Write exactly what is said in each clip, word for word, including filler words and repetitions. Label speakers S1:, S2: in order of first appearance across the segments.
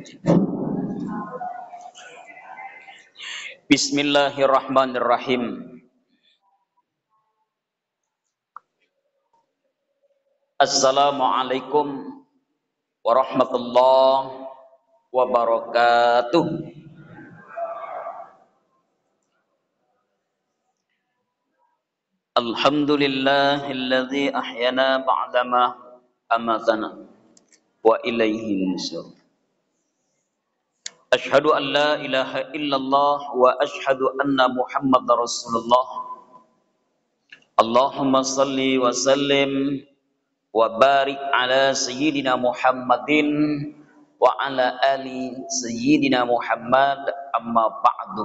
S1: Bismillahirrahmanirrahim. Assalamualaikum warahmatullahi wabarakatuh. Alhamdulillahilladzi ahyana ba'dama amatana wa ilaihi nusyur. Asyhadu an la ilaha illallah wa asyhadu anna Muhammadar Rasulullah. Allahumma salli wa sallim wa barik ala sayyidina Muhammadin wa ala ali sayyidina Muhammad, amma ba'du.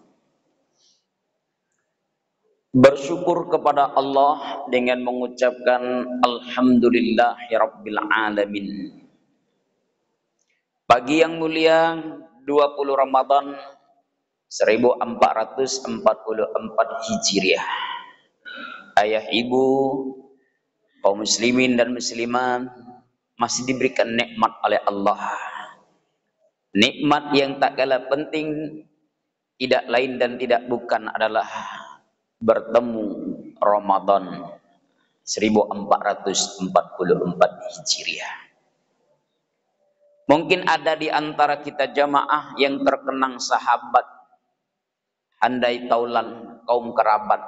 S1: Bersyukur kepada Allah dengan mengucapkan alhamdulillahirabbil alamin. Pagi yang mulia dua puluh Ramadan seribu empat ratus empat puluh empat Hijriah. Ayah ibu kaum muslimin dan muslimat masih diberikan nikmat oleh Allah. Nikmat yang tak kalah penting tidak lain dan tidak bukan adalah bertemu Ramadan seribu empat ratus empat puluh empat Hijriah. Mungkin ada di antara kita jamaah yang terkenang sahabat, handai taulan kaum kerabat.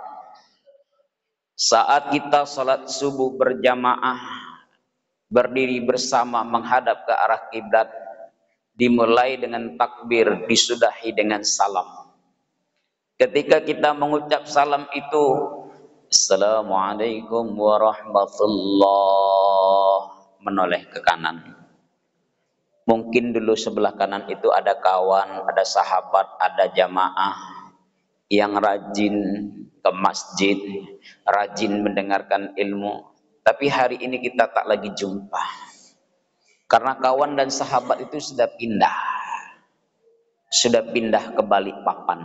S1: Saat kita salat subuh berjamaah, berdiri bersama menghadap ke arah kiblat, dimulai dengan takbir, disudahi dengan salam. Ketika kita mengucap salam itu, Assalamualaikum warahmatullahi, menoleh ke kanan. Mungkin dulu sebelah kanan itu ada kawan, ada sahabat, ada jamaah yang rajin ke masjid, rajin mendengarkan ilmu. Tapi hari ini kita tak lagi jumpa. Karena kawan dan sahabat itu sudah pindah. Sudah pindah ke Balikpapan.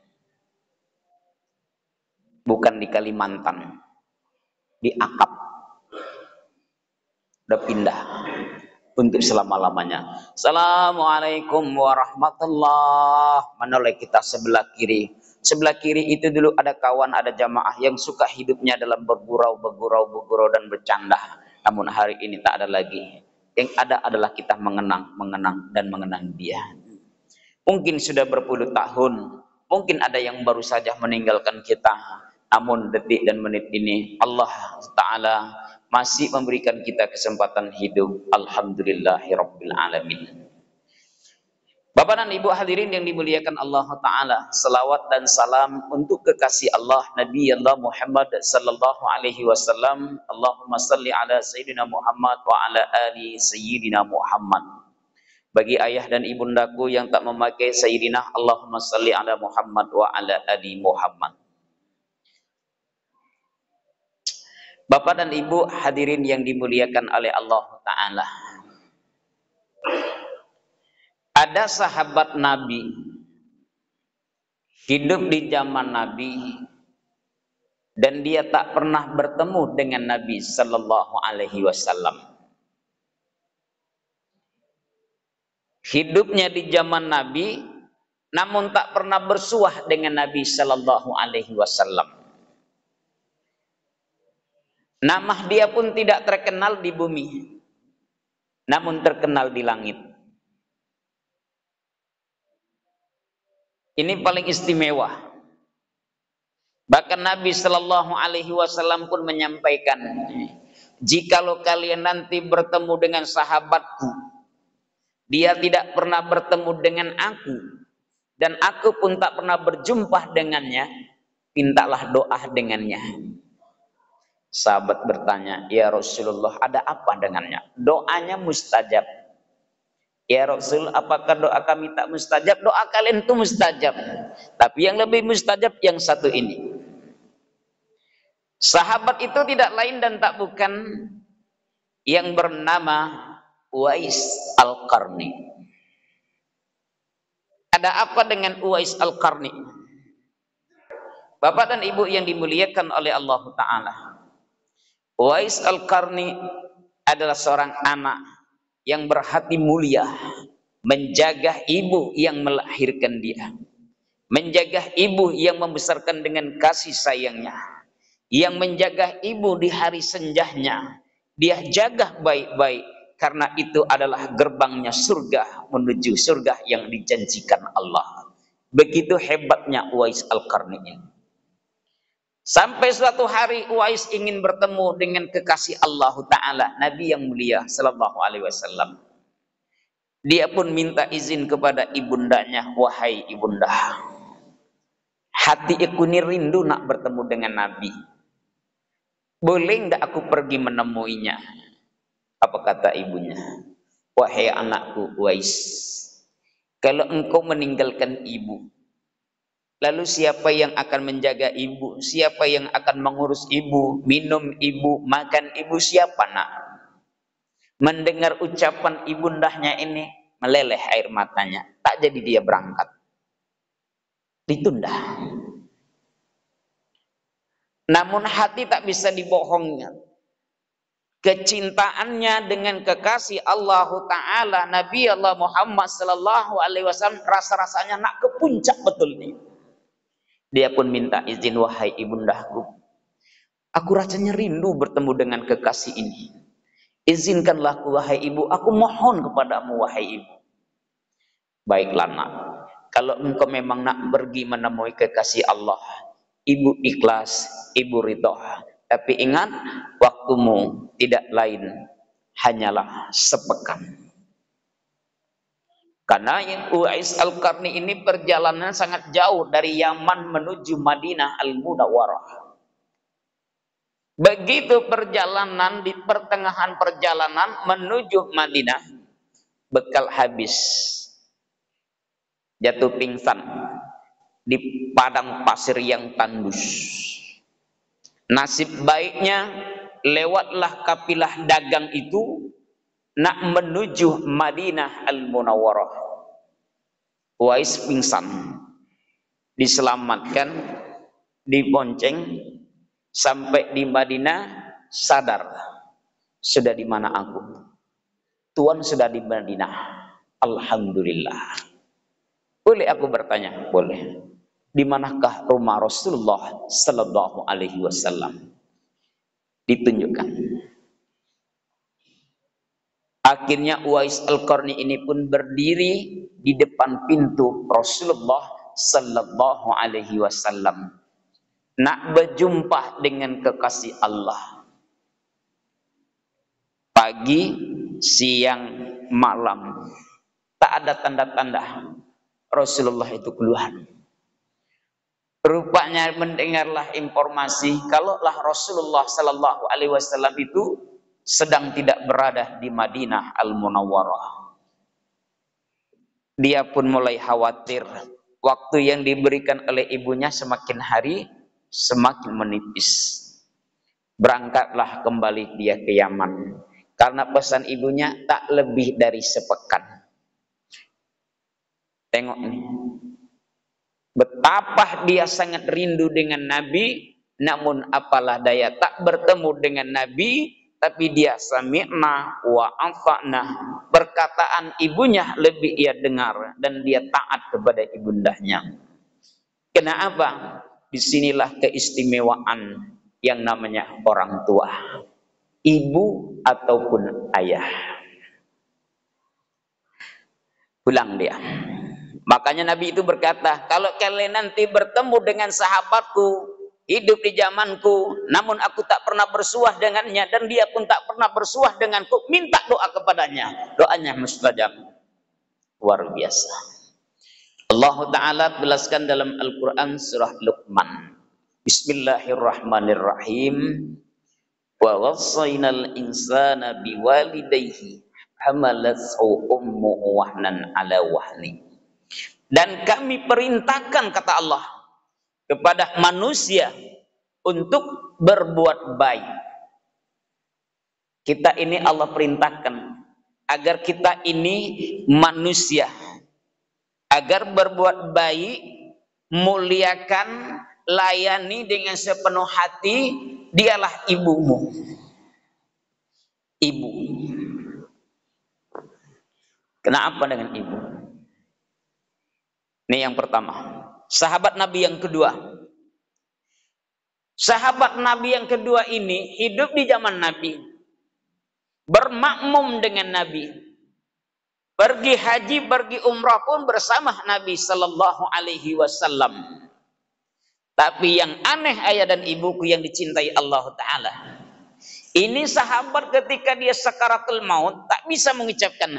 S1: Bukan di Kalimantan. Di Akap. Sudah pindah. Untuk selama-lamanya. Assalamualaikum warahmatullahi. Menoleh kita sebelah kiri. Sebelah kiri itu dulu ada kawan, ada jamaah yang suka hidupnya dalam bergurau, bergurau, bergurau dan bercanda. Namun hari ini tak ada lagi. Yang ada adalah kita mengenang, mengenang dan mengenang dia. Mungkin sudah berpuluh tahun. Mungkin ada yang baru saja meninggalkan kita. Namun detik dan menit ini Allah Ta'ala masih memberikan kita kesempatan hidup. Alhamdulillahirabbil alamin. Bapak dan Ibu hadirin yang dimuliakan Allah Ta'ala, salawat dan salam untuk kekasih Allah Nabi Allah Muhammad sallallahu alaihi wasallam. Allahumma salli ala sayyidina Muhammad wa ala ali sayyidina Muhammad. Bagi ayah dan ibundaku yang tak memakai sayyidina, Allahumma salli ala Muhammad wa ala ali Muhammad. Bapak dan Ibu hadirin yang dimuliakan oleh Allah Ta'ala, ada sahabat Nabi hidup di zaman Nabi dan dia tak pernah bertemu dengan Nabi sallallahu alaihi wasallam. Hidupnya di zaman Nabi namun tak pernah bersuah dengan Nabi sallallahu alaihi wasallam. Nama dia pun tidak terkenal di bumi, namun terkenal di langit. Ini paling istimewa. Bahkan Nabi Shallallahu Alaihi Wasallam pun menyampaikan, jikalau kalian nanti bertemu dengan sahabatku, dia tidak pernah bertemu dengan aku, dan aku pun tak pernah berjumpa dengannya, mintalah doa dengannya. Sahabat bertanya, ya Rasulullah, ada apa dengannya? Doanya mustajab. Ya Rasul, apakah doa kami tak mustajab? Doa kalian itu mustajab. Tapi yang lebih mustajab yang satu ini. Sahabat itu tidak lain dan tak bukan yang bernama Uwais Al-Qarni. Ada apa dengan Uwais Al-Qarni? Bapak dan Ibu yang dimuliakan oleh Allah Ta'ala, Uwais Al-Qarni adalah seorang anak yang berhati mulia, menjaga ibu yang melahirkan dia, menjaga ibu yang membesarkan dengan kasih sayangnya, yang menjaga ibu di hari senjahnya, dia jaga baik-baik, karena itu adalah gerbangnya surga menuju surga yang dijanjikan Allah. Begitu hebatnya Uwais Al-Qarni ini. Sampai suatu hari Uwais ingin bertemu dengan kekasih Allah Ta'ala, Nabi yang mulia Sallallahu Alaihi Wasallam. Dia pun minta izin kepada ibundanya, wahai ibunda, hati aku ini rindu nak bertemu dengan Nabi. Boleh enggak aku pergi menemuinya? Apa kata ibunya? Wahai anakku Uwais, kalau engkau meninggalkan ibu, lalu siapa yang akan menjaga ibu? Siapa yang akan mengurus ibu? Minum ibu, makan ibu, siapa nak? Mendengar ucapan ibundahnya ini, meleleh air matanya. Tak jadi dia berangkat. Ditunda. Namun hati tak bisa dibohongnya. Kecintaannya dengan kekasih Allah Ta'ala, Nabi Allah Muhammad Sallallahu Alaihi Wasallam, rasa-rasanya nak ke puncak betul nih. Dia pun minta izin, wahai ibundaku, aku rasanya rindu bertemu dengan kekasih ini. Izinkanlah aku, wahai ibu, aku mohon kepadamu, wahai ibu. Baiklah nak, kalau engkau memang nak pergi menemui kekasih Allah, ibu ikhlas, ibu ridho. Tapi ingat, waktumu tidak lain hanyalah sepekan. Karena yang Uwais Al-Qarni ini perjalanan sangat jauh dari Yaman menuju Madinah Al-Munawwarah. Begitu perjalanan, di pertengahan perjalanan menuju Madinah, bekal habis. Jatuh pingsan di padang pasir yang tandus. Nasib baiknya lewatlah kafilah dagang itu nak menuju Madinah Al-Munawwarah. Uwais pingsan, diselamatkan, dibonceng sampai di Madinah, sadar, sudah di mana aku? Tuhan sudah di Madinah. Alhamdulillah. Boleh aku bertanya? Boleh. Di manakah rumah Rasulullah Sallallahu Alaihi Wasallam? Ditunjukkan. Akhirnya Uwais Al-Qarni ini pun berdiri di depan pintu Rasulullah Sallallahu Alaihi Wasallam, nak berjumpa dengan kekasih Allah. Pagi, siang, malam, tak ada tanda-tanda Rasulullah itu keluar. Rupanya mendengarlah informasi kalaulah Rasulullah Sallallahu Alaihi Wasallam itu sedang tidak berada di Madinah Al-Munawwarah. Dia pun mulai khawatir. Waktu yang diberikan oleh ibunya semakin hari semakin menipis. Berangkatlah kembali dia ke Yaman, karena pesan ibunya tak lebih dari sepekan. Tengok nih, betapa dia sangat rindu dengan Nabi, namun apalah daya, tak bertemu dengan Nabi, tapi dia sami'na wa ata'na. Perkataan ibunya lebih ia dengar dan dia taat kepada ibundahnya. Kenapa? Disinilah keistimewaan yang namanya orang tua, ibu ataupun ayah. Pulang dia. Makanya Nabi itu berkata, kalau kalian nanti bertemu dengan sahabatku, hidup di zamanku, namun aku tak pernah bersuah dengannya, dan dia pun tak pernah bersuah denganku, minta doa kepadanya. Doanya mustajab. Luar biasa. Allah Ta'ala jelaskan dalam Al-Quran surah Luqman. Bismillahirrahmanirrahim. Wa wassaynal insana biwalidayhi hamalathu ummuhu wahnan ala wahni. Dan kami perintahkan, kata Allah, kepada manusia untuk berbuat baik. Kita ini Allah perintahkan agar kita ini manusia, agar berbuat baik, muliakan, layani dengan sepenuh hati. Dialah ibumu. Ibu. Kenapa dengan ibu? Ini yang pertama. Sahabat Nabi yang kedua. Sahabat Nabi yang kedua ini hidup di zaman Nabi. Bermakmum dengan Nabi. Pergi haji, pergi umrah pun bersama Nabi Sallallahu Alaihi Wasallam. Tapi yang aneh ayah dan ibuku yang dicintai Allah Ta'ala. Ini sahabat ketika dia sakaratul maut tak bisa mengucapkan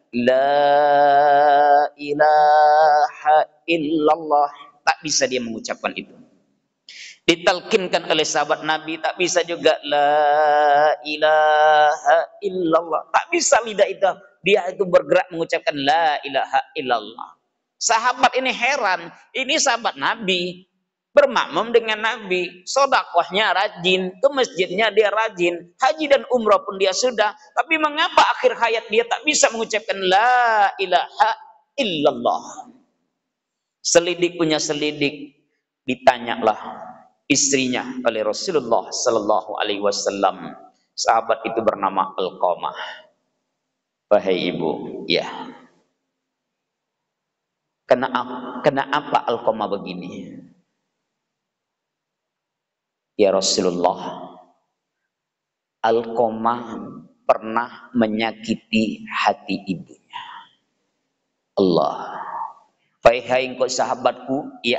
S1: La ilaha illallah. Tak bisa dia mengucapkan itu. Ditalkinkan oleh sahabat Nabi tak bisa juga La ilaha illallah. Tak bisa lidah itu. Dia itu bergerak mengucapkan La ilaha illallah. Sahabat ini heran. Ini sahabat Nabi. Bermakmum dengan Nabi, sodakohnya rajin, ke masjidnya dia rajin, haji dan umrah pun dia sudah. Tapi mengapa akhir hayat dia tak bisa mengucapkan La ilaha illallah? Selidik punya selidik, ditanyalah istrinya oleh Rasulullah Sallallahu Alaihi Wasallam. Sahabat itu bernama Alqamah. Wahai ibu, ya. Kenapa, kenapa Alqamah begini? Ya Rasulullah, Alqamah pernah menyakiti hati ibunya. Allah. Hai engkau sahabatku, ya.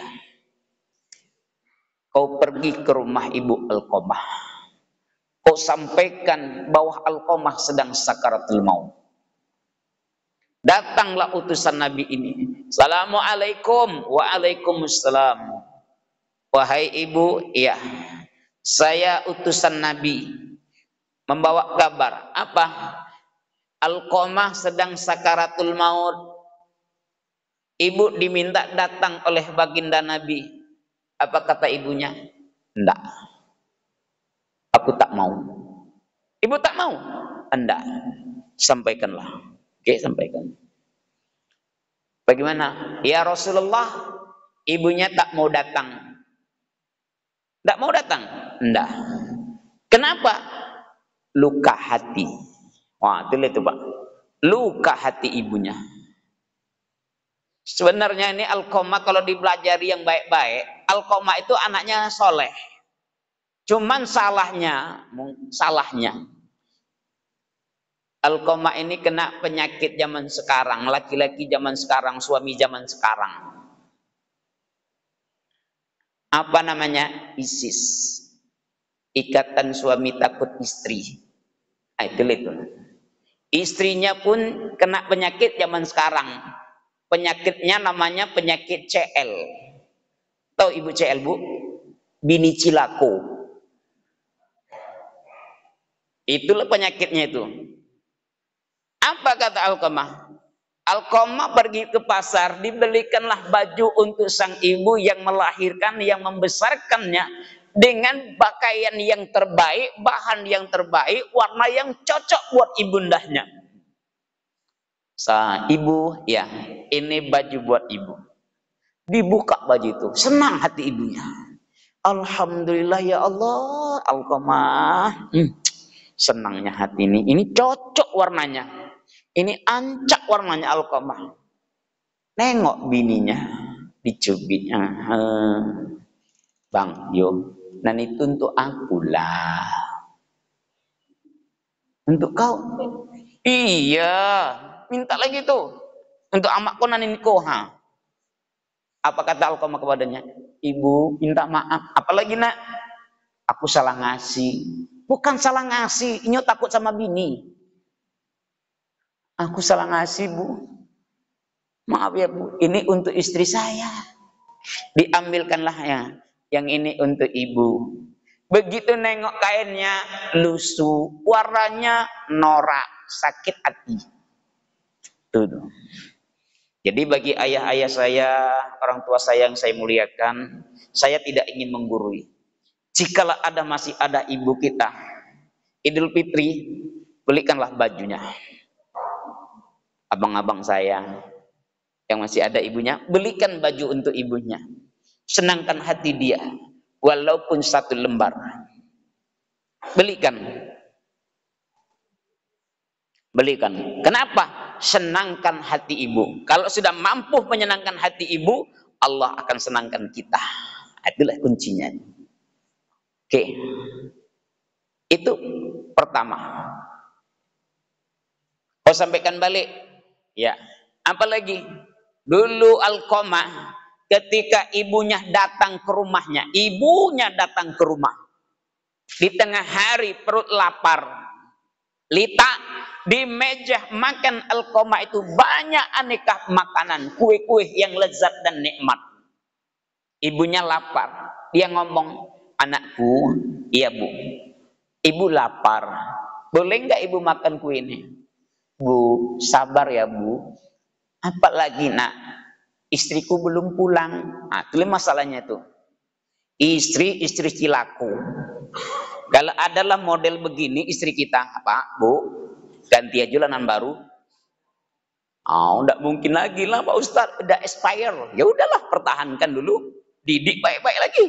S1: Kau pergi ke rumah ibu Alqamah. Kau sampaikan bahwa Alqamah sedang sakaratul maut. Datanglah utusan Nabi ini. Assalamualaikum. Waalaikumsalam. Wahai ibu, ya. Saya utusan Nabi membawa kabar. Apa? Alqamah sedang sakaratul maut. Ibu diminta datang oleh baginda Nabi. Apa kata ibunya? Enggak. Aku tak mau. Ibu tak mau? Enggak. Sampaikanlah. Oke, sampaikan. Bagaimana? Ya Rasulullah, ibunya tak mau datang. Tak mau datang? Enggak. Kenapa? Luka hati. Wah, itu lihat Pak. Luka hati ibunya. Sebenarnya ini Alqamah kalau dipelajari yang baik-baik, Alqamah itu anaknya soleh. Cuman salahnya, salahnya. Alqamah ini kena penyakit zaman sekarang, laki-laki zaman sekarang, suami zaman sekarang. Apa namanya? ISIS. Ikatan suami takut istri. Nah, itu itu. Istrinya pun kena penyakit zaman sekarang. Penyakitnya namanya penyakit C L. Tahu ibu C L, Bu? Bini cilako. Itulah penyakitnya itu. Apa kata Alqamah? Alqamah pergi ke pasar, dibelikanlah baju untuk sang ibu yang melahirkan, yang membesarkannya, dengan pakaian yang terbaik, bahan yang terbaik, warna yang cocok buat ibundahnya. Sa ibu, ya, ini baju buat ibu. Dibuka baju itu, senang hati ibunya. Alhamdulillah ya Allah, Alqamah. Hmm, senangnya hati ini, ini cocok warnanya. Ini ancak warnanya Alqamah. Nengok bininya, dicubitnya. Bang, yo, dan itu untuk aku lah. Untuk kau? Iya, minta lagi tuh. Untuk amakku nanin koha. Apa kata Alqamah kepadanya? Ibu, minta maaf. Apalagi nak? Aku salah ngasih. Bukan salah ngasih, ini takut sama bini. Aku salah ngasih, Bu. Maaf ya, Bu. Ini untuk istri saya. Diambilkanlah ya. Yang ini untuk ibu. Begitu nengok kainnya, lusuh. Warnanya norak. Sakit hati. Tuh. Jadi bagi ayah-ayah saya, orang tua saya yang saya muliakan, saya tidak ingin menggurui. Jikalau ada masih ada ibu kita, Idul Fitri, belikanlah bajunya. Abang-abang saya yang masih ada ibunya, belikan baju untuk ibunya. Senangkan hati dia, walaupun satu lembar. Belikan. Belikan. Kenapa? Senangkan hati ibu. Kalau sudah mampu menyenangkan hati ibu, Allah akan senangkan kita. Itulah kuncinya. Oke. Itu pertama. Oh, sampaikan balik. Ya. Apalagi dulu Alqamah ketika ibunya datang ke rumahnya, ibunya datang ke rumah. Di tengah hari perut lapar. Lita di meja makan Alqamah itu banyak aneka makanan, kue-kue yang lezat dan nikmat. Ibunya lapar. Dia ngomong, "Anakku, iya Bu. Ibu lapar. Boleh nggak ibu makan kue ini?" "Bu, sabar ya Bu. Apalagi nak, istriku belum pulang." Nah, itu masalahnya tuh. Istri, istri cilaku. Kalau adalah model begini istri kita, Pak, Bu, ganti aja lanan baru. Oh, enggak mungkin lagi lah Pak Ustadz, udah expire. Ya udahlah, pertahankan dulu. Didik baik-baik lagi.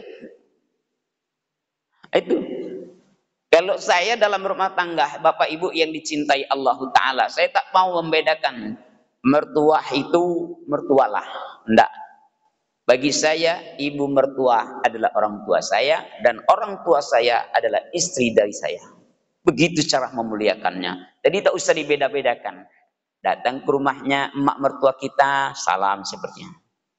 S1: Itu. Kalau saya dalam rumah tangga, Bapak Ibu yang dicintai Allah Ta'ala, saya tak mau membedakan mertua itu mertualah. Enggak. Bagi saya, ibu mertua adalah orang tua saya, dan orang tua saya adalah istri dari saya. Begitu cara memuliakannya. Jadi tak usah dibeda-bedakan. Datang ke rumahnya emak mertua kita, salam sepertinya.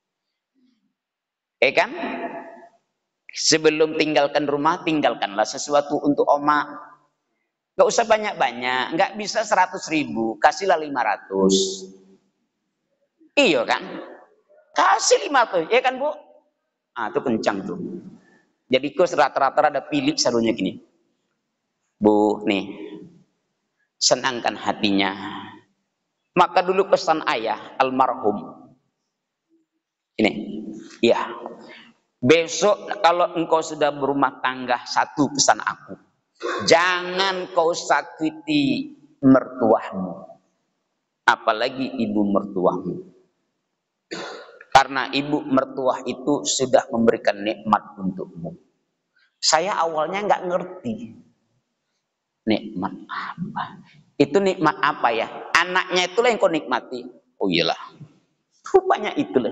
S1: Eh kan? Sebelum tinggalkan rumah, tinggalkanlah sesuatu untuk oma. Gak usah banyak-banyak. Gak bisa seratus ribu, kasihlah lima ratus. Iya kan? Kasih lima ratus, ya kan Bu? Ah, itu kencang tuh. Jadi kos rata-rata ada pilih sarunya gini. Bu, nih, senangkan hatinya. Maka dulu pesan ayah almarhum. Ini, iya. Besok kalau engkau sudah berumah tangga, satu pesan aku. Jangan kau sakiti mertuamu. Apalagi ibu mertuamu. Karena ibu mertua itu sudah memberikan nikmat untukmu. Saya awalnya nggak ngerti. Nikmat apa? Itu nikmat apa ya? Anaknya itulah yang kau nikmati. Oh iyalah. Rupanya itulah.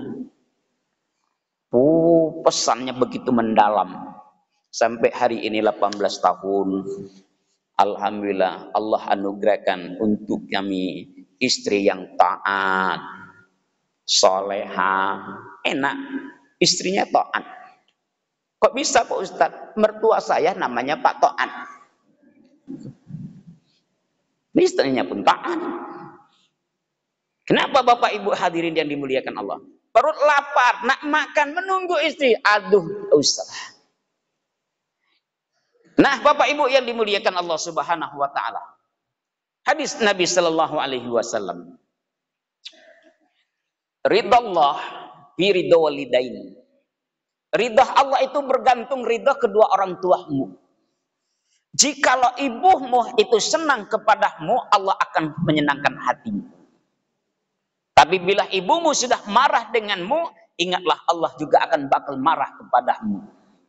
S1: Oh, pesannya begitu mendalam. Sampai hari ini delapan belas tahun. Alhamdulillah Allah anugerahkan untuk kami istri yang taat, soleha, enak. Istrinya taat. Kok bisa Pak Ustadz? Mertua saya namanya Pak Taat. Istrinya pun taat. Kenapa Bapak Ibu hadirin yang dimuliakan Allah? Perut lapar, nak makan, menunggu istri. Aduh, Ustaz. Nah, Bapak Ibu yang dimuliakan Allah Subhanahu wa taala. Hadis Nabi sallallahu alaihi wasallam. Ridallah fi ridha walidain. Ridha Allah itu bergantung ridha kedua orang tuamu. Jikalau ibumu itu senang kepadamu, Allah akan menyenangkan hatimu. Tapi bila ibumu sudah marah denganmu, ingatlah Allah juga akan bakal marah kepadamu.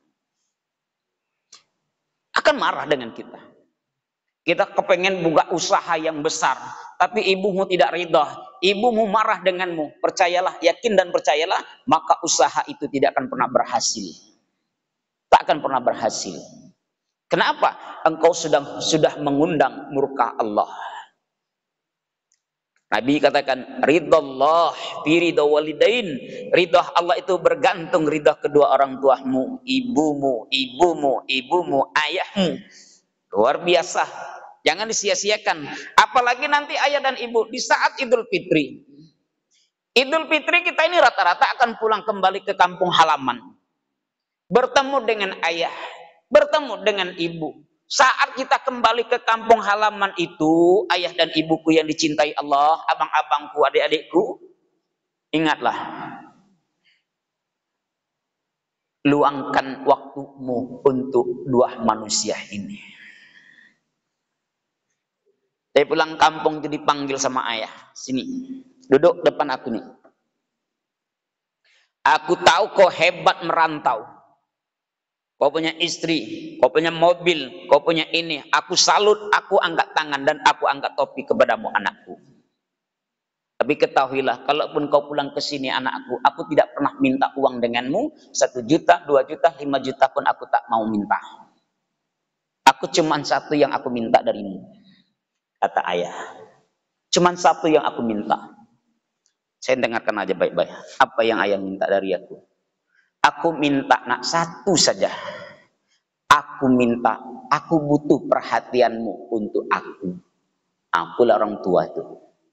S1: Akan marah dengan kita. Kita kepengen buka usaha yang besar, tapi ibumu tidak ridha, ibumu marah denganmu, percayalah, yakin dan percayalah, maka usaha itu tidak akan pernah berhasil. Tak akan pernah berhasil. Kenapa? Engkau sudah sudah mengundang murka Allah. Nabi katakan, ridallah fi ridha walidain. Ridha Allah itu bergantung ridha kedua orang tuamu, ibumu, ibumu, ibumu, ayahmu. Luar biasa. Jangan disia-siakan. Apalagi nanti ayah dan ibu di saat Idul Fitri. Idul Fitri kita ini rata-rata akan pulang kembali ke kampung halaman. Bertemu dengan ayah, bertemu dengan ibu. Saat kita kembali ke kampung halaman itu, ayah dan ibuku yang dicintai Allah, abang-abangku, adik-adikku, ingatlah, luangkan waktumu untuk dua manusia ini. Saya pulang kampung itu dipanggil sama ayah, sini, duduk depan aku nih. Aku tahu kau hebat merantau. Kau punya istri, kau punya mobil, kau punya ini. Aku salut, aku angkat tangan dan aku angkat topi kepadamu anakku. Tapi ketahuilah, kalaupun kau pulang ke sini anakku, aku tidak pernah minta uang denganmu, satu juta, dua juta, lima juta pun aku tak mau minta. Aku cuman satu yang aku minta darimu, kata ayah. Cuman satu yang aku minta. Saya dengarkan aja baik-baik. Apa yang ayah minta dari aku? Aku minta nak satu saja. Aku minta, aku butuh perhatianmu untuk aku. Akulah orang tua itu.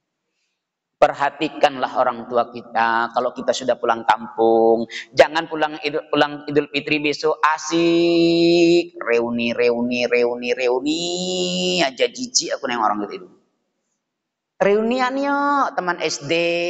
S1: Perhatikanlah orang tua kita kalau kita sudah pulang kampung. Jangan pulang idul, pulang Idul Fitri besok asik reuni reuni reuni reuni aja, jijik aku nengok orang gitu. Reunian yuk teman S D,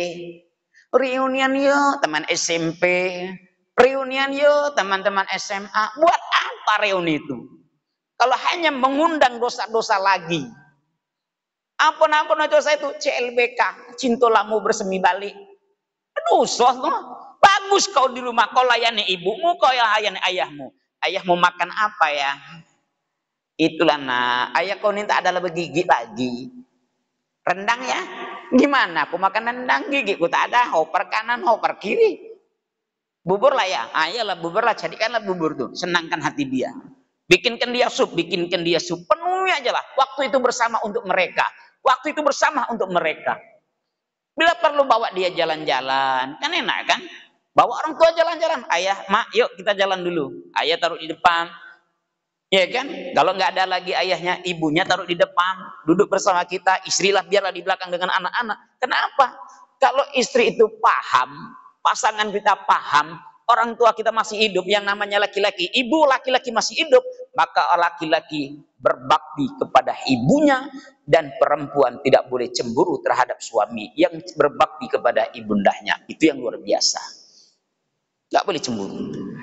S1: reunian yuk teman S M P, reunian yuk teman-teman S M A. Buat apa reuni itu? Kalau hanya mengundang dosa-dosa lagi. Ampun-ampun aja saya itu C L B K, cintolamu bersemi balik. Aduh, soh, bagus kau di rumah, kau layani ibumu, kau layani ayahmu. Ayahmu makan apa ya? Itulah nak, ayah kau minta ada lebih gigi lagi. Rendang ya? Gimana? Aku makan rendang, gigiku tak ada, hoper kanan, hoper kiri. Bubur lah ya? Ayolah bubur lah, jadikanlah bubur tuh, senangkan hati dia. Bikinkan dia sup, bikinkan dia sup, penuhi aja lah. Waktu itu bersama untuk mereka. Waktu itu bersama untuk mereka. Bila perlu bawa dia jalan-jalan, kan enak kan? Bawa orang tua jalan-jalan. Ayah, mak, yuk kita jalan dulu. Ayah taruh di depan. Ya kan? Kalau nggak ada lagi ayahnya, ibunya taruh di depan. Duduk bersama kita, istrilah biarlah di belakang dengan anak-anak. Kenapa? Kalau istri itu paham, pasangan kita paham, orang tua kita masih hidup, yang namanya laki-laki, ibu laki-laki masih hidup, maka laki-laki berbakti kepada ibunya, dan perempuan tidak boleh cemburu terhadap suami yang berbakti kepada ibundanya. Itu yang luar biasa. Nggak boleh cemburu.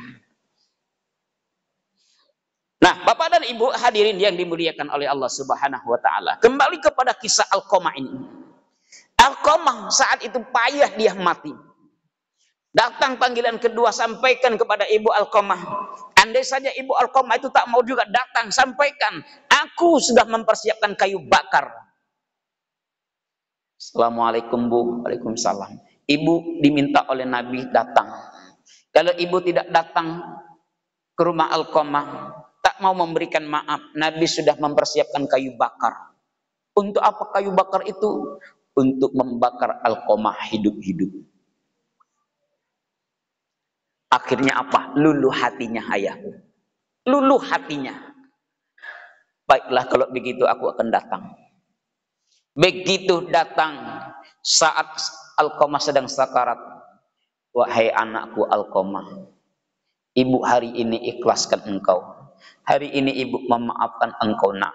S1: Nah, Bapak dan Ibu hadirin yang dimuliakan oleh Allah Subhanahu wa taala. Kembali kepada kisah Alqamah ini. Alqamah saat itu payah dia mati. Datang panggilan kedua, sampaikan kepada Ibu Alqamah. Andai saja Ibu Alqamah itu tak mau juga datang, sampaikan, aku sudah mempersiapkan kayu bakar. Assalamualaikum Bu. Waalaikumsalam. Ibu diminta oleh Nabi datang. Kalau ibu tidak datang ke rumah Alqamah, tak mau memberikan maaf, Nabi sudah mempersiapkan kayu bakar. Untuk apa kayu bakar itu? Untuk membakar Alqamah hidup-hidup. Akhirnya apa? Luluh hatinya ayahku. Luluh hatinya. Baiklah kalau begitu aku akan datang. Begitu datang saat Alqamah sedang sakarat. Wahai anakku Alqamah, ibu hari ini ikhlaskan engkau. Hari ini ibu memaafkan engkau nak.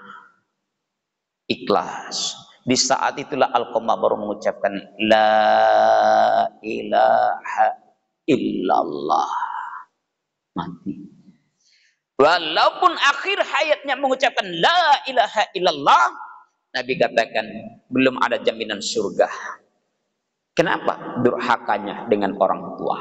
S1: Ikhlas. Di saat itulah Alqamah baru mengucapkan La ilaha illallah. Mati. Walaupun akhir hayatnya mengucapkan La ilaha illallah, Nabi katakan belum ada jaminan surga. Kenapa? Durhakanya dengan orang tua.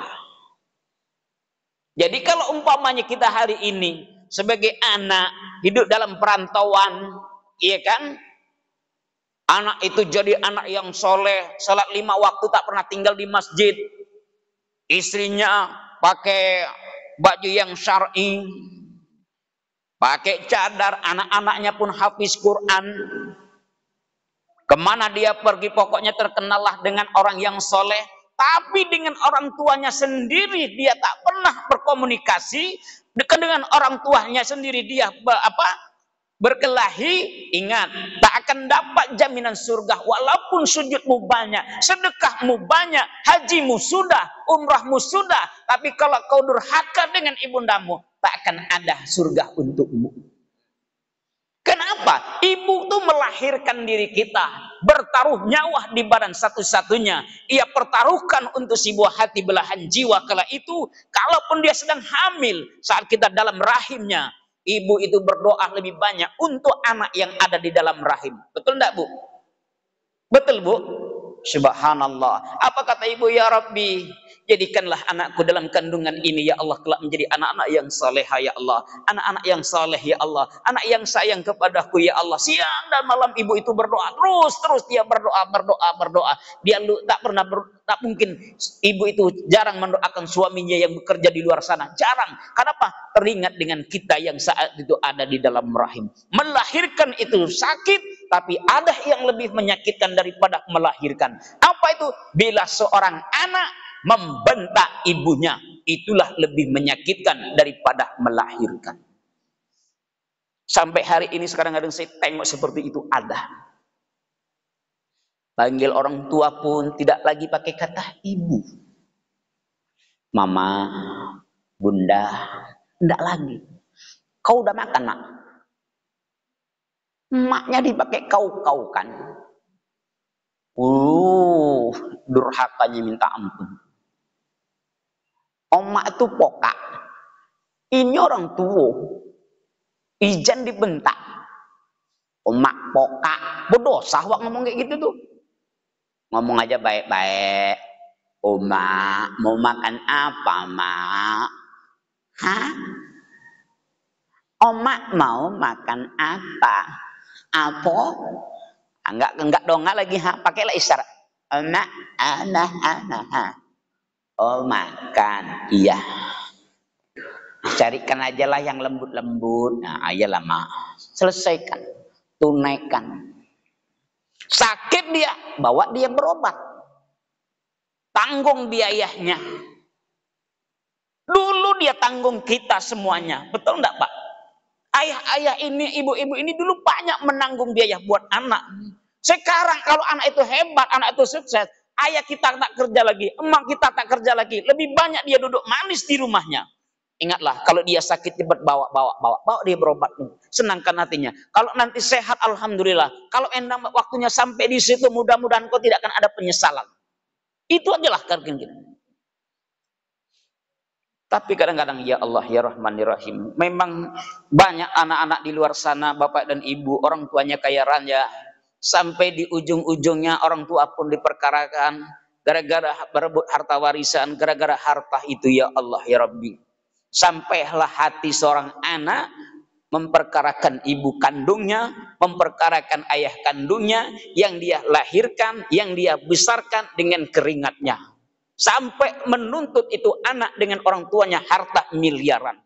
S1: Jadi kalau umpamanya kita hari ini sebagai anak hidup dalam perantauan, iya kan? Anak itu jadi anak yang soleh, salat lima waktu tak pernah tinggal di masjid. Istrinya pakai baju yang syar'i, pakai cadar, anak-anaknya pun hafiz Quran. Kemana dia pergi pokoknya terkenallah dengan orang yang soleh. Tapi dengan orang tuanya sendiri dia tak pernah berkomunikasi. Dengan orang tuanya sendiri dia apa berkelahi. Ingat, tak akan dapat jaminan surga. Walaupun sujudmu banyak, sedekahmu banyak, hajimu sudah, umrahmu sudah. Tapi kalau kau durhaka dengan ibundamu, tak akan ada surga untukmu. Kenapa? Ibu itu melahirkan diri kita, bertaruh nyawa di badan satu-satunya. Ia pertaruhkan untuk sebuah hati belahan jiwa. Kala itu, kalaupun dia sedang hamil, saat kita dalam rahimnya, ibu itu berdoa lebih banyak untuk anak yang ada di dalam rahim. Betul enggak Bu? Betul Bu? Subhanallah. Apa kata ibu? Ya Rabbi, jadikanlah anakku dalam kandungan ini ya Allah kelak menjadi anak-anak yang salehah ya Allah, anak-anak yang saleh ya Allah, anak yang sayang kepadaku ya Allah. Siang dan malam ibu itu berdoa terus terus dia berdoa berdoa berdoa. Dia lu, tak pernah ber, tak mungkin ibu itu jarang mendoakan suaminya yang bekerja di luar sana. Jarang. Kenapa? Teringat dengan kita yang saat itu ada di dalam rahim. Melahirkan itu sakit, tapi ada yang lebih menyakitkan daripada melahirkan. Apa itu? Bila seorang anak membentak ibunya, itulah lebih menyakitkan daripada melahirkan. Sampai hari ini sekarang kadang saya tengok seperti itu ada. Panggil orang tua pun tidak lagi pakai kata ibu. Mama, bunda, tidak lagi. Kau udah makan, nak? Maknya dipakai kau-kau kan. Uh, durhakanya minta ampun. Omak itu pokak. Ini orang tua. Ijan dibentak. Omak pokak. Berdosa wak ngomong kayak gitu tuh. Ngomong aja baik-baik. Omak mau makan apa, Mak? Hah? Omak mau makan apa? Apa? Enggak enggak dongak lagi, ha, pakailah isyarat. Omak, anak, anak, ha. Oh, makan. Iya. Carikan aja lah yang lembut-lembut. Nah, ayolah, Mak. Selesaikan. Tunaikan. Sakit dia, bawa dia berobat. Tanggung biayanya. Dulu dia tanggung kita semuanya. Betul enggak, Pak? Ayah-ayah ini, ibu-ibu ini dulu banyak menanggung biaya buat anak. Sekarang kalau anak itu hebat, anak itu sukses, ayah kita tak kerja lagi, emak kita tak kerja lagi, lebih banyak dia duduk manis di rumahnya. Ingatlah, kalau dia sakit cepat bawa, bawa, bawa, bawa dia berobat. Senangkan hatinya. Kalau nanti sehat, alhamdulillah. Kalau endang waktunya sampai di situ, mudah-mudahan kau tidak akan ada penyesalan. Itu adalah karkin kita. Tapi kadang-kadang ya Allah ya Rahman ya Rahim, memang banyak anak-anak di luar sana, bapak dan ibu, orang tuanya kaya raya, sampai di ujung-ujungnya orang tua pun diperkarakan gara-gara berebut harta warisan, gara-gara harta itu ya Allah ya Rabbi. Sampailah hati seorang anak memperkarakan ibu kandungnya, memperkarakan ayah kandungnya yang dia lahirkan, yang dia besarkan dengan keringatnya. Sampai menuntut itu anak dengan orang tuanya harta miliaran.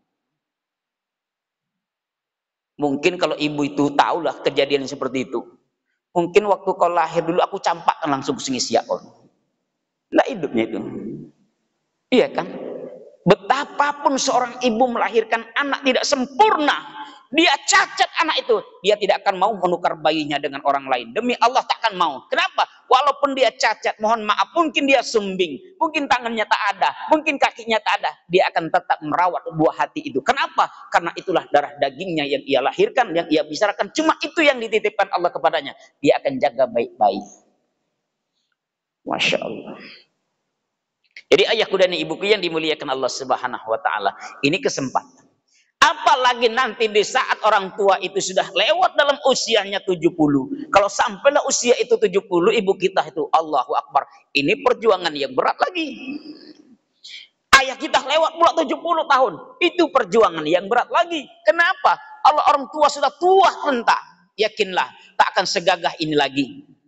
S1: Mungkin kalau ibu itu tahulah kejadian seperti itu. Mungkin waktu kau lahir dulu aku campakkan langsung ke sini siap kau. Nggak hidupnya itu. Iya kan? Betapapun seorang ibu melahirkan anak tidak sempurna, dia cacat anak itu, dia tidak akan mau menukar bayinya dengan orang lain. Demi Allah tak akan mau. Kenapa? Walaupun dia cacat, mohon maaf, mungkin dia sumbing, mungkin tangannya tak ada, mungkin kakinya tak ada, dia akan tetap merawat buah hati itu. Kenapa? Karena itulah darah dagingnya yang ia lahirkan, yang ia besarkan. Cuma itu yang dititipkan Allah kepadanya. Dia akan jaga baik-baik. Masya Allah. Jadi ayahku dan ibuku yang dimuliakan Allah Subhanahu wa taala, ini kesempatan. Apalagi nanti di saat orang tua itu sudah lewat dalam usianya tujuh puluh. Kalau sampailah usia itu tujuh puluh, ibu kita itu Allahu Akbar. Ini perjuangan yang berat lagi. Ayah kita lewat pula tujuh puluh tahun. Itu perjuangan yang berat lagi. Kenapa? Allah orang tua sudah tua renta. Yakinlah tak akan segagah ini lagi.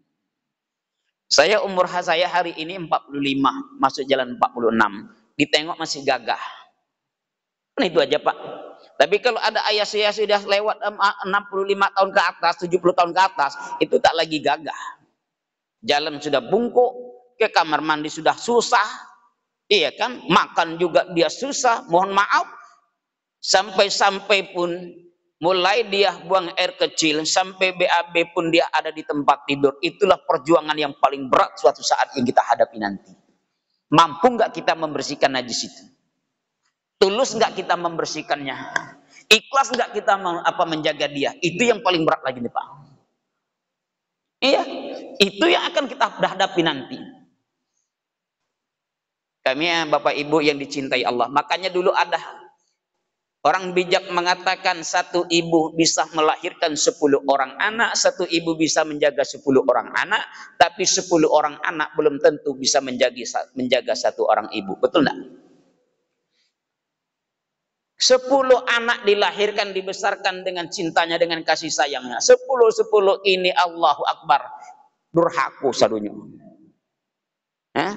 S1: Saya umur saya hari ini empat puluh lima, masuk jalan empat puluh enam. Ditengok masih gagah. Nah, itu aja Pak. Tapi kalau ada ayah saya sudah lewat enam puluh lima tahun ke atas, tujuh puluh tahun ke atas, itu tak lagi gagah. Jalan sudah bungkuk, ke kamar mandi sudah susah. Iya kan? Makan juga dia susah, mohon maaf. Sampai-sampai pun mulai dia buang air kecil, sampai B A B pun dia ada di tempat tidur. Itulah perjuangan yang paling berat suatu saat yang kita hadapi nanti. Mampu nggak kita membersihkan najis itu? Tulus nggak kita membersihkannya? Ikhlas nggak kita apa menjaga dia? Itu yang paling berat lagi nih Pak. Iya, itu yang akan kita hadapi nanti. Kami ya Bapak Ibu yang dicintai Allah. Makanya dulu ada Orang bijak mengatakan satu ibu bisa melahirkan sepuluh orang anak, satu ibu bisa menjaga sepuluh orang anak, tapi sepuluh orang anak belum tentu bisa menjaga, menjaga satu orang ibu. Betul enggak? Sepuluh anak dilahirkan, dibesarkan dengan cintanya, dengan kasih sayangnya. Sepuluh-sepuluh ini Allahu Akbar. Durhaku sadunya. Hah?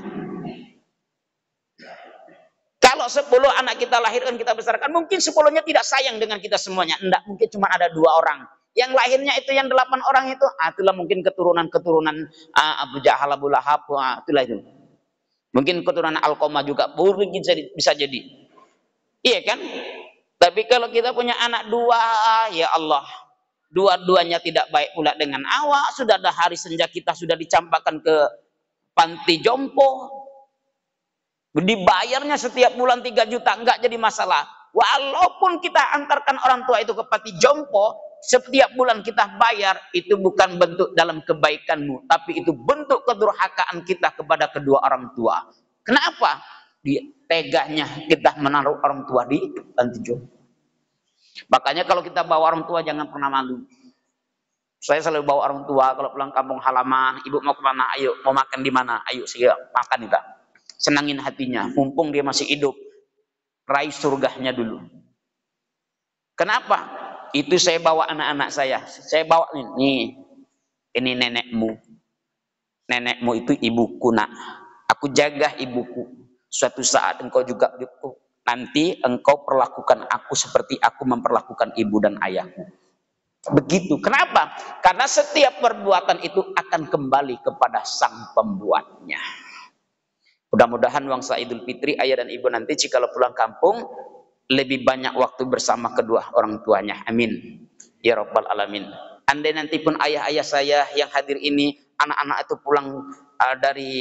S1: Kalau sepuluh anak kita lahirkan, kita besarkan, mungkin sepuluhnya tidak sayang dengan kita semuanya. Enggak, mungkin cuma ada dua orang. Yang lahirnya itu yang delapan orang itu, ah, itulah mungkin keturunan-keturunan ah, Abu Jahal, Abu Lahab, ah, itulah itu. Mungkin keturunan Alqamah juga, mungkin bisa jadi. Iya kan? Tapi kalau kita punya anak dua, ya Allah, dua-duanya tidak baik pula dengan awak. Sudah ada hari senja kita sudah dicampakkan ke panti jompo. Dibayarnya setiap bulan tiga juta, enggak jadi masalah. Walaupun kita antarkan orang tua itu ke panti jompo, setiap bulan kita bayar, itu bukan bentuk dalam kebaikanmu, tapi itu bentuk kedurhakaan kita kepada kedua orang tua. Kenapa? Di teganya kita menaruh orang tua di panti jompo. Makanya kalau kita bawa orang tua jangan pernah malu. Saya selalu bawa orang tua kalau pulang kampung halaman, ibu mau kemana? Ayo, mau makan di mana? Ayo, siap makan kita. Senangin hatinya, mumpung dia masih hidup, raih surganya dulu. Kenapa? Itu saya bawa anak-anak saya. Saya bawa nih, nih, ini nenekmu. Nenekmu itu ibuku, nak. Aku jaga ibuku. Suatu saat engkau juga nanti engkau perlakukan aku seperti aku memperlakukan ibu dan ayahku. Begitu. Kenapa? Karena setiap perbuatan itu akan kembali kepada sang pembuatnya. Mudah-mudahan wangsa Idul Fitri ayah dan ibu nanti jikalau pulang kampung lebih banyak waktu bersama kedua orang tuanya. Amin. Ya Rabbal Alamin. Andai nanti pun ayah-ayah saya yang hadir ini, anak-anak itu pulang uh, dari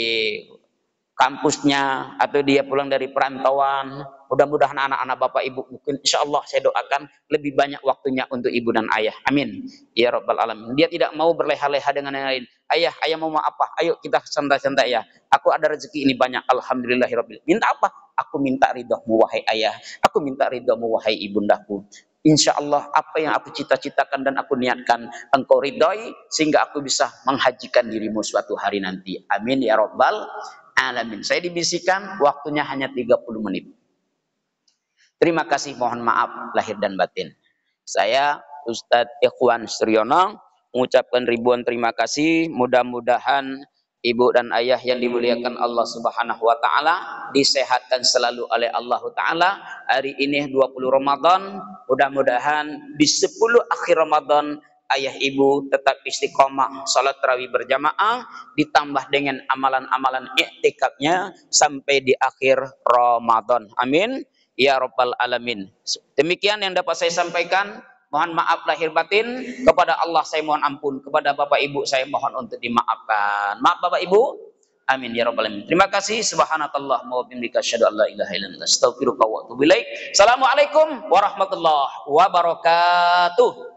S1: kampusnya atau dia pulang dari perantauan, mudah-mudahan anak-anak bapak ibu mungkin insya Allah saya doakan lebih banyak waktunya untuk ibu dan ayah. Amin. Ya Rabbal Alamin. Dia tidak mau berleha-leha dengan yang lain. Ayah, ayah mau apa? Ayo kita santai-santai ya. Aku ada rezeki ini banyak. Alhamdulillahirabbil. Minta apa? Aku minta ridhomu wahai ayah. Aku minta ridhomu wahai ibundaku. Insya Allah apa yang aku cita-citakan dan aku niatkan engkau ridhoi sehingga aku bisa menghajikan dirimu suatu hari nanti. Amin ya Rabbal Alamin. Saya dibisikkan waktunya hanya tiga puluh menit. Terima kasih, mohon maaf lahir dan batin. Saya Ustadz Ikhwan Suryono mengucapkan ribuan terima kasih. Mudah-mudahan ibu dan ayah yang dimuliakan Allah Subhanahu wa taala disehatkan selalu oleh Allah taala. Hari ini dua puluh Ramadan, mudah-mudahan di sepuluh akhir Ramadan ayah ibu tetap istiqomah salat tarawih berjamaah ditambah dengan amalan-amalan iktikafnya sampai di akhir Ramadan. Amin ya Rabbal Alamin. Demikian yang dapat saya sampaikan. Mohon maaf lahir batin. Kepada Allah saya mohon ampun. Kepada Bapak Ibu saya mohon untuk dimaafkan. Maaf Bapak Ibu. Amin ya Rabbal Alamin. Terima kasih. Subhanakallahumma wa bihamdika asyhadu an la ilaha illa anta astaghfiruka wa atubu ilaik. Assalamualaikum warahmatullahi wabarakatuh.